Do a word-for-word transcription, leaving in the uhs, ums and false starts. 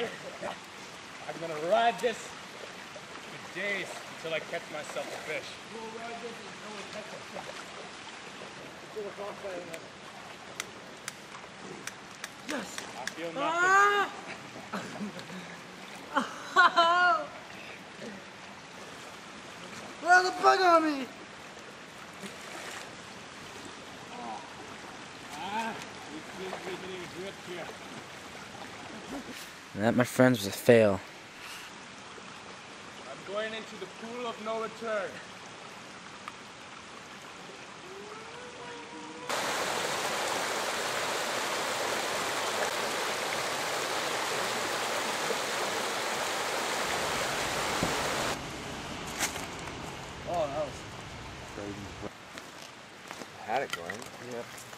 I'm gonna ride this for days until I catch myself a fish. We'll ride this until we catch a fish. Yes! I feel nothing. Ah! Well, the bug on me! Oh. Ah, we feel really good here. That, my friends, was a fail. I'm going into the pool of no return. Oh, that was crazy. I had it going. Yep.